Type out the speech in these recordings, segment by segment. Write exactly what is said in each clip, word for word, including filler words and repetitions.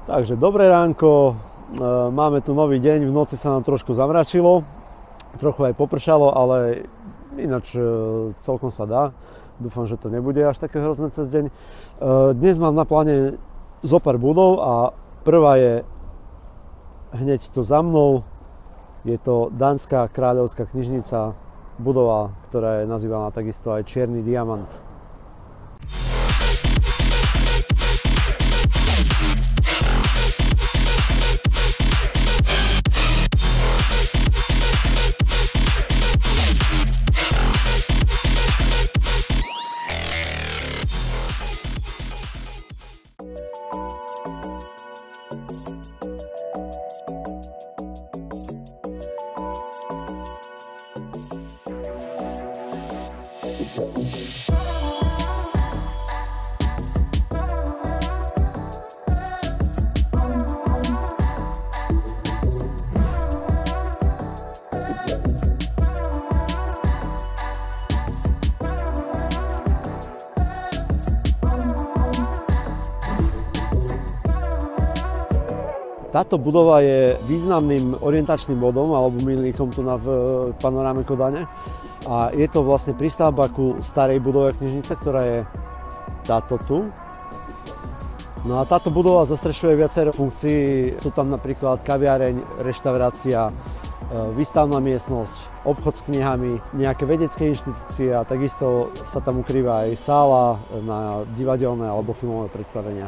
Takže dobré ránko, máme tu nový deň, v noci sa nám trošku zamračilo, trochu aj popršalo, ale ináč celkom sa dá. Dúfam, že to nebude až také hrozné cez deň. Dnes mám na pláne zopár budov a prvá je hneď tu za mnou. Je to Dánska kráľovská knižnica, budova, ktorá je nazývaná takisto aj Čierny diamant. Táto budova je významným orientačným bodom alebo milníkom tu na v panoráme Kodane a je to vlastne pristavba ku starej budove knižnice, ktorá je táto tu. No a táto budova zastrešuje viacero funkcií, sú tam napríklad kaviareň, reštaurácia, výstavná miestnosť, obchod s knihami, nejaké vedecké inštitúcie a takisto sa tam ukrýva aj sála na divadelné alebo filmové predstavenia.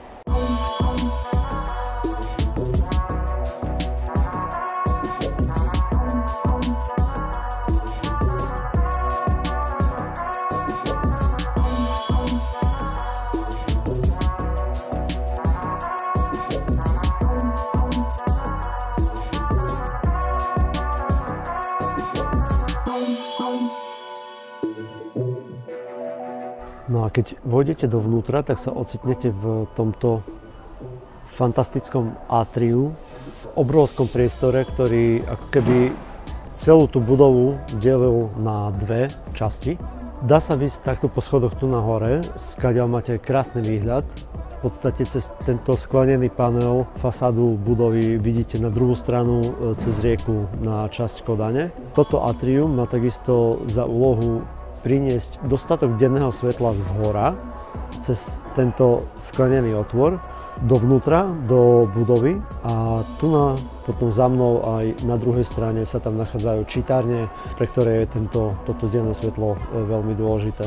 No a keď vojdete dovnútra, tak sa ocitnete v tomto fantastickom atriu, v obrovskom priestore, ktorý ako keby celú tú budovu delil na dve časti. Dá sa výjsť takto po schodoch tu nahore, skáďal máte krásny výhľad. V podstate cez tento sklenený panel fasádu budovy vidíte na druhú stranu cez rieku na časť Kodane. Toto atrium má takisto za úlohu priniesť dostatok denného svetla z hora cez tento sklenený otvor dovnútra, do budovy a tu na, potom za mnou aj na druhej strane sa tam nachádzajú čítárne, pre ktoré je tento, toto denné svetlo veľmi dôležité.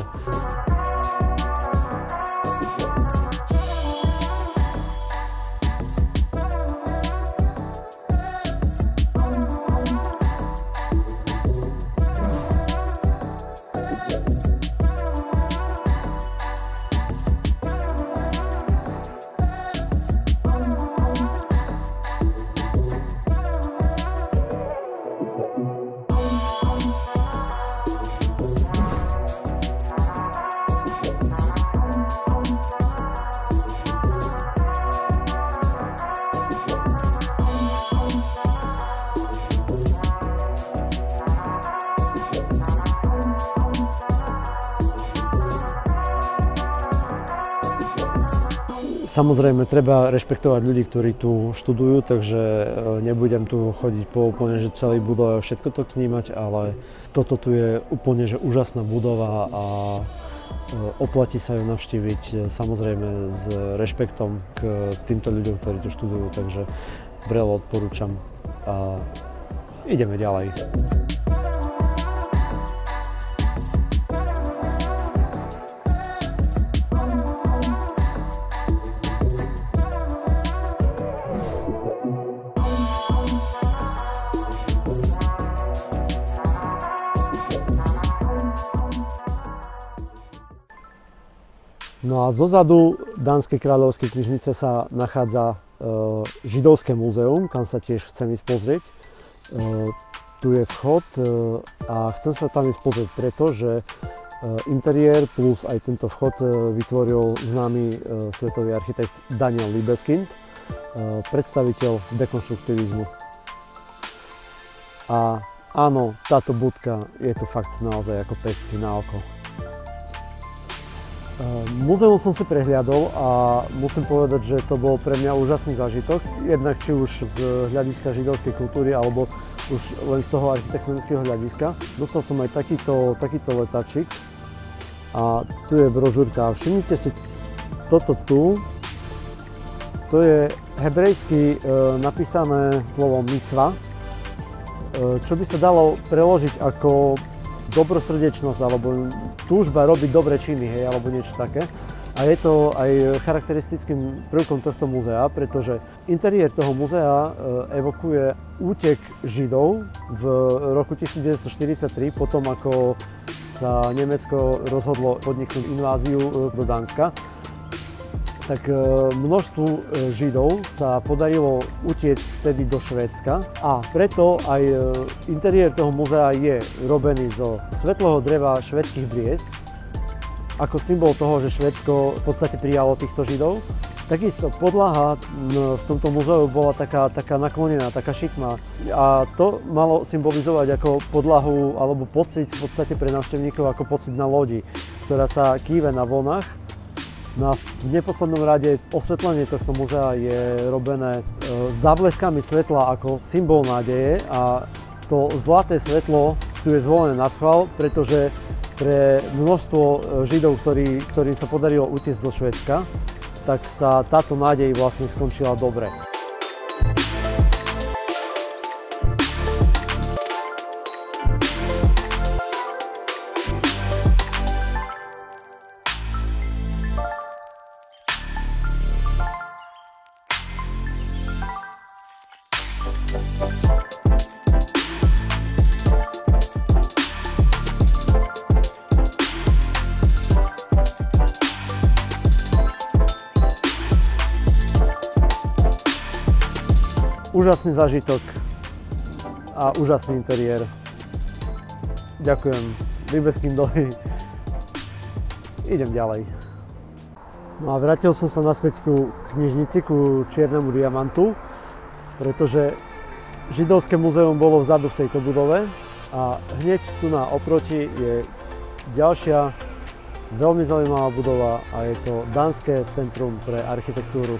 Samozrejme, treba rešpektovať ľudí, ktorí tu študujú, takže nebudem tu chodiť po úplne že celý budove a všetko to snímať, ale toto tu je úplne že úžasná budova a oplatí sa ju navštíviť samozrejme s rešpektom k týmto ľuďom, ktorí tu študujú, takže vrelo odporúčam a ideme ďalej. No a zozadu Dánskej kráľovskej knižnice sa nachádza e, židovské múzeum, kam sa tiež chcem ísť pozrieť. E, tu je vchod e, a chcem sa tam ísť pozrieť, pretože e, interiér plus aj tento vchod e, vytvoril známy e, svetový architekt Daniel Libeskind, e, predstaviteľ dekonštruktivizmu. A áno, táto budka je tu fakt naozaj ako pestí na oko. Múzeum som si prehliadol a musím povedať, že to bol pre mňa úžasný zážitok. Jednak či už z hľadiska židovskej kultúry, alebo už len z toho architektonického hľadiska. Dostal som aj takýto, takýto letačik a tu je brožúrka. Všimnite si toto tu. To je hebrejsky e, napísané slovo mitzva, e, čo by sa dalo preložiť ako dobrosrdečnosť alebo túžba robiť dobré činy, hej, alebo niečo také. A je to aj charakteristickým prvkom tohto múzea, pretože interiér toho múzea evokuje útek Židov v roku devätnásťstoštyridsaťtri, potom ako sa Nemecko rozhodlo podniknúť inváziu do Dánska. Tak množstvu Židov sa podarilo utiecť vtedy do Švédska a preto aj interiér toho múzea je robený zo svetlého dreva švédskych briez ako symbol toho, že Švédsko v podstate prijalo týchto Židov. Takisto podlaha v tomto múzeu bola taká, taká naklonená, taká šikmá a to malo symbolizovať ako podlahu alebo pocit v podstate pre návštevníkov ako pocit na lodi, ktorá sa kýve na vlnách. No a v neposlednom rade osvetlenie tohto múzea je robené zábleskami svetla ako symbol nádeje a to zlaté svetlo tu je zvolené na schvál, pretože pre množstvo Židov, ktorí, ktorým sa podarilo utiecť do Švédska, tak sa táto nádej vlastne skončila dobre. Úžasný zážitok a úžasný interiér. Ďakujem. Libeským doly. Idem ďalej. No a vrátil som sa naspäť ku knižnici, ku Čiernemu diamantu, pretože Židovské múzeum bolo vzadu v tejto budove a hneď tu na oproti je ďalšia veľmi zaujímavá budova a je to Dánske centrum pre architektúru.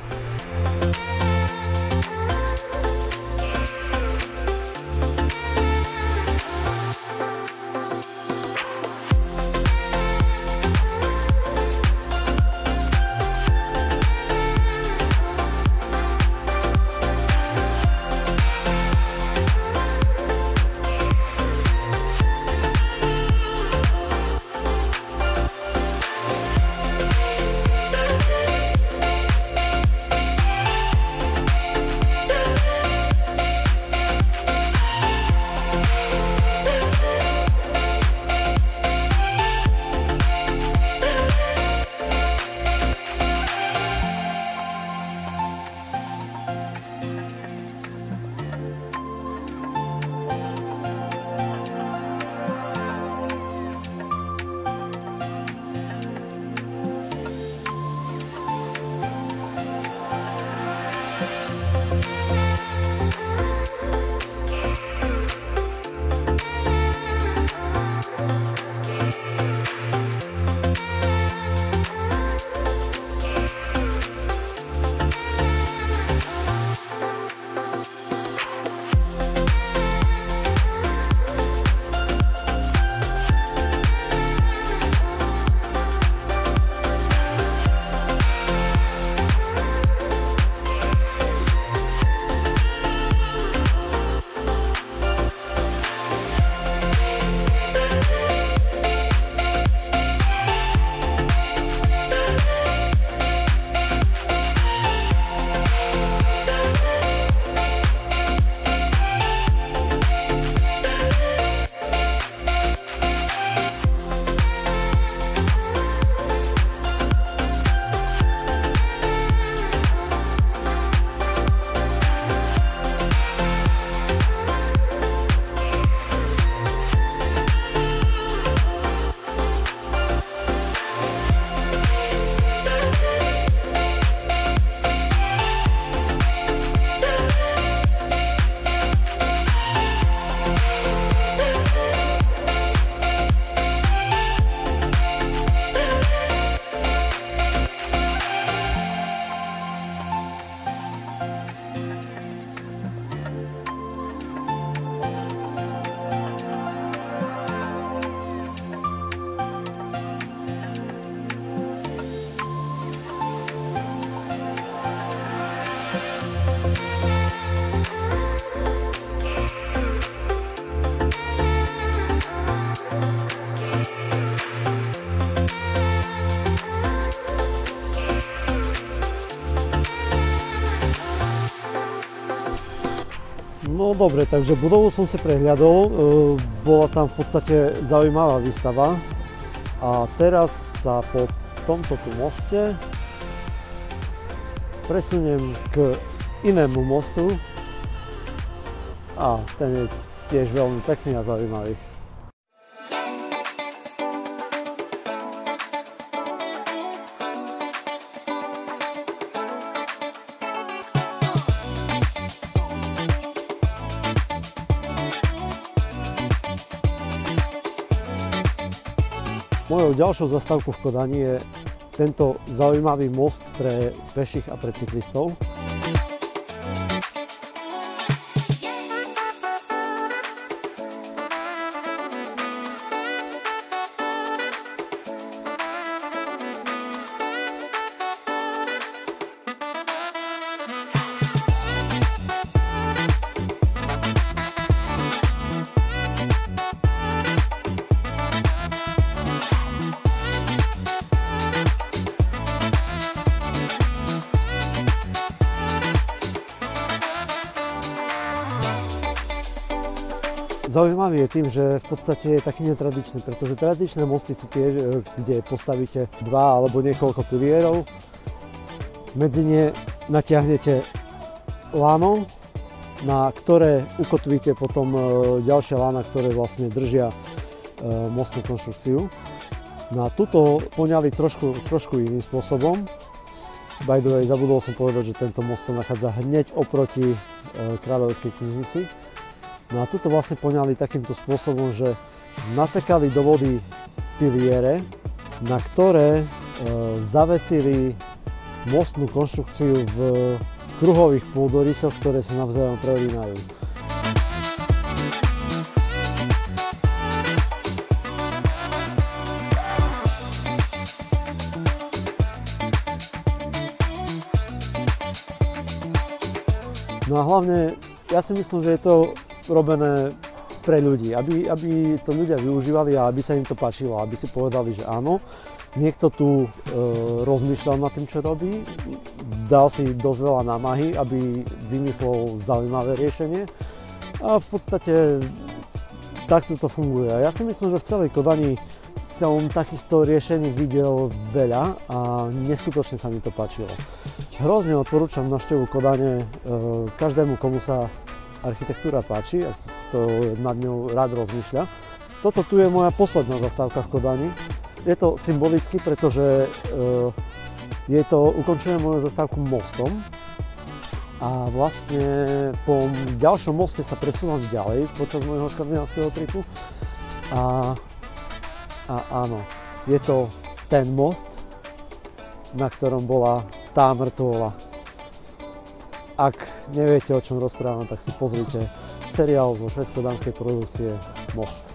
No dobre, takže budovu som si prehľadol, bola tam v podstate zaujímavá výstava a teraz sa po tomto tu moste presuniem k inému mostu a ten je tiež veľmi pekný a zaujímavý. Mojou ďalšou zastávkou v Kodani je tento zaujímavý most pre peších a pre cyklistov. Zaujímavý je tým, že v podstate je taký netradičný, pretože tradičné mosty sú tie, kde postavíte dva alebo niekoľko pilierov, medzi ne natiahnete lano, na ktoré ukotvíte potom ďalšie lana, ktoré vlastne držia mostnú konštrukciu. No a tuto poňali trošku, trošku iným spôsobom. By the way, zabudol som povedať, že tento most sa nachádza hneď oproti Kráľovskej knižnici. No a tuto vlastne poňali takýmto spôsobom, že nasekali do vody piliere, na ktoré e, zavesili mostnú konštrukciu v kruhových pôdorysoch, ktoré sa navzájom prelínajú. No a hlavne, ja si myslím, že je to robené pre ľudí, aby, aby to ľudia využívali a aby sa im to páčilo, aby si povedali, že áno, niekto tu e, rozmýšľal nad tým, čo robí, dal si dosť veľa námahy, aby vymyslel zaujímavé riešenie a v podstate takto to funguje. A ja si myslím, že v celej Kodani som takýchto riešení videl veľa a neskutočne sa mi to páčilo. Hrozne odporúčam návštevu Kodane e, každému, komu sa architektúra páči, ak to nad ňou rád rozmýšľa. Toto tu je moja posledná zastávka v Kodani. Je to symbolicky, pretože e, je to ukončenie mojou zastávku mostom a vlastne po ďalšom moste sa presúvam ďalej počas môjho škandinávskeho tripu a, a áno, je to ten most, na ktorom bola tá mŕtvola. Ak neviete, o čom rozprávam, tak si pozrite seriál zo švédsko-dánskej produkcie Most.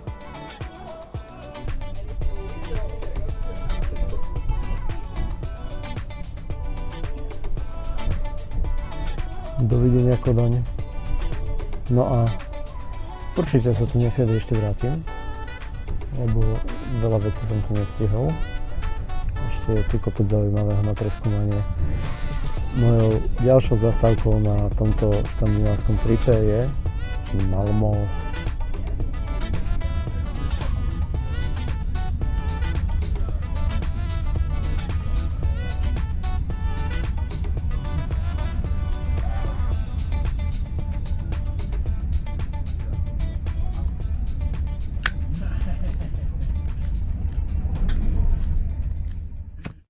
Dovidenia Kodaň. No a určite sa tu niekedy ešte vrátim, lebo veľa vecí som tu nestihol. Ešte je tu kopec zaujímavého na preskúmanie. Mojou ďalšou zastávkou na tomto škandinávskom tripe je Malmö.